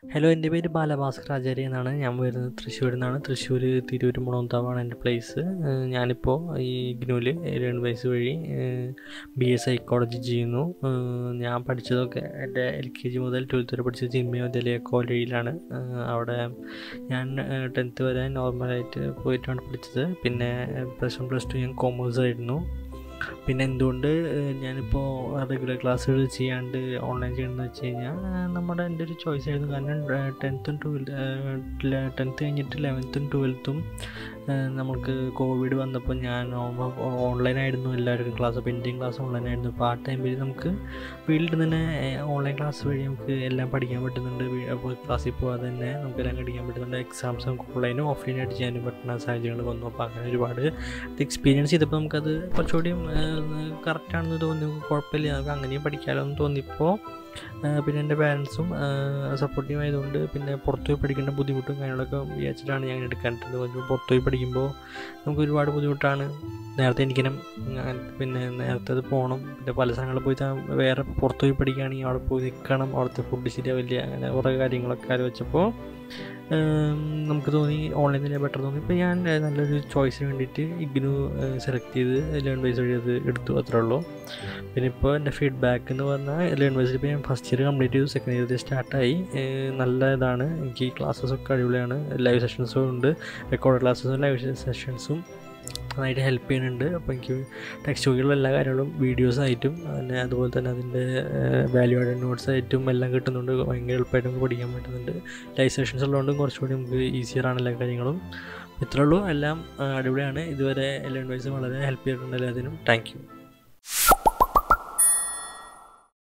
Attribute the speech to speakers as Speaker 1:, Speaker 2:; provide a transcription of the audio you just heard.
Speaker 1: Hello, എൻ്റെ പേര് ബാലഭാസ്കർ ആചാര്യ എന്നാണ്. ഞാൻ വരുന്നത് തൃശ്ശൂരിൽ നിന്നാണ്. തൃശ്ശൂർ തിരൂർ മുളന്താവാണ് എൻ്റെ പ്ലേസ്. ഞാനിപ്പോൾ ഈ ഇഗ്നൂവിൽ ലേൺ വഴി BA സൈക്കോളജി ചെയ്യുന്നു. ഞാൻ പഠിച്ചതൊക്കെ എൻ്റെ LKG മുതൽ 12th വരെ പഠിച്ചത് ചിന്മയ വിദ്യാലയ കോലഴിയിലാണ്. അവിടെ ഞാൻ 10th വരെ നോർമലായിട്ട് പോയിട്ടാണ് പഠിച്ചത്. പിന്നെ +1 +2 ഞാൻ കോമേഴ്സ് ആയിരുന്നു. പിന്നെ എന്തുകൊണ്ട് ഞാനിപ്പോൾ റെഗുലർ ക്ലാസ്സുകൾ ചെയ്യാണ്ട് ഓൺലൈൻ ചെയ്യണമെന്ന് വെച്ച് കഴിഞ്ഞാൽ എൻ്റെ ഒരു ചോയ്സ് ആയിരുന്നു. കാരണം 10th കഴിഞ്ഞിട്ട് 11th 12th നമുക്ക് കോവിഡ് വന്നപ്പോൾ ഞാൻ ഓൺലൈനായിരുന്നു എല്ലാവർക്കും ക്ലാസ്. Pending class ഓൺലൈനായിരുന്നു. അപ്പോൾ ആ ടൈമിൽ നമുക്ക് വീട്ടിൽ തന്നെ ഓൺലൈൻ ക്ലാസ് വഴി നമുക്ക് എല്ലാം പഠിക്കാൻ പറ്റുന്നുണ്ട്. അപ്പോൾ ക്ലാസ്സിൽ പോകാതെ തന്നെ നമുക്കെല്ലാം പഠിക്കാൻ പറ്റുന്നുണ്ട്. എക്സാംസ് നമുക്ക് ഓൺലൈനും ഓഫ്ലൈനായിട്ട് ചെയ്യാനും പറ്റുന്ന സാഹചര്യങ്ങൾ വന്നു. അപ്പോൾ അങ്ങനെ ഒരുപാട് എക്സ്പീരിയൻസ് ചെയ്തപ്പോൾ നമുക്കത് കുറച്ചുകൂടി കറക്റ്റാണെന്ന് തോന്നി. കുഴപ്പമില്ല, നമുക്ക് അങ്ങനെയും പഠിക്കാമല്ലോ എന്ന് തോന്നിയപ്പോൾ പിന്നെ എൻ്റെ പാരൻസും സപ്പോർട്ടീവ് ആയതുകൊണ്ട് പിന്നെ പുറത്തുപോയി പഠിക്കേണ്ട ബുദ്ധിമുട്ടും കാര്യങ്ങളൊക്കെ വിചാരിച്ചിട്ടാണ് ഞാൻ എടുക്കാനായിട്ട്. പുറത്തുപോയി പഠിക്കുമ്പോൾ നമുക്ക് ഒരുപാട് ബുദ്ധിമുട്ടാണ്. നേരത്തെ എനിക്കിനും പിന്നെ നേരത്തെ അത് പോകണം. പിന്നെ പല സ്ഥലങ്ങളിൽ പോയി വേറെ പുറത്തുപോയി പഠിക്കുകയാണെങ്കിൽ അവിടെ പോയി നിൽക്കണം, അവിടുത്തെ ഫുഡ് ശരിയാവില്ല, അങ്ങനെ കുറേ കാര്യങ്ങളൊക്കെ ആലോചിച്ചപ്പോൾ നമുക്ക് തോന്നി ഓൺലൈൻ തന്നെ ബെറ്റർ തോന്നി. ഇപ്പോൾ ഞാൻ നല്ലൊരു ചോയ്സിന് വേണ്ടിയിട്ട് ഇഗ്നു സെലക്ട് ചെയ്ത് ലേൺ വഴി അത് എടുത്തു, അത്രേ ഉള്ളൂ. പിന്നെ ഇപ്പോൾ എൻ്റെ ഫീഡ്ബാക്ക് എന്ന് പറഞ്ഞാൽ ലേൺ ഇപ്പോൾ ഞാൻ ഫസ്റ്റ് ഇയർ കംപ്ലീറ്റ് ചെയ്തു, സെക്കൻഡ് ഇയർ സ്റ്റാർട്ടായി. നല്ല ഇതാണ്. എനിക്ക് ഈ ക്ലാസ്സസൊക്കെ അടിപൊളിയാണ്. ലൈവ് സെഷൻസും ഉണ്ട്, റെക്കോർഡ് ക്ലാസ്സസും ലൈവ് സെഷൻസും നന്നായിട്ട് ഹെൽപ്പ് ചെയ്യുന്നുണ്ട്. അപ്പോൾ എനിക്ക് ടെക്സ്റ്റ് ബുക്കിലുള്ള എല്ലാ കാര്യങ്ങളും വീഡിയോസായിട്ടും പിന്നെ അതുപോലെ തന്നെ അതിൻ്റെ വാല്യൂ ആഡ് നോട്ട്സ് ആയിട്ടും എല്ലാം കിട്ടുന്നുണ്ട്. ഭയങ്കര എളുപ്പമായിട്ട് നമുക്ക് പഠിക്കാൻ പറ്റുന്നുണ്ട്. ലൈവ് സെഷൻസ് ഉള്ളതുകൊണ്ടും കുറച്ചുകൂടി നമുക്ക് ഈസിയറാണ് എല്ലാ കാര്യങ്ങളും. ഇത്രേ ഉള്ളൂ. എല്ലാം അടിപൊളിയാണ്. ഇതുവരെ ലേൺ വളരെ ഹെൽപ്പ് ചെയ്തിട്ടുണ്ട് എല്ലാത്തിനും. Thank U.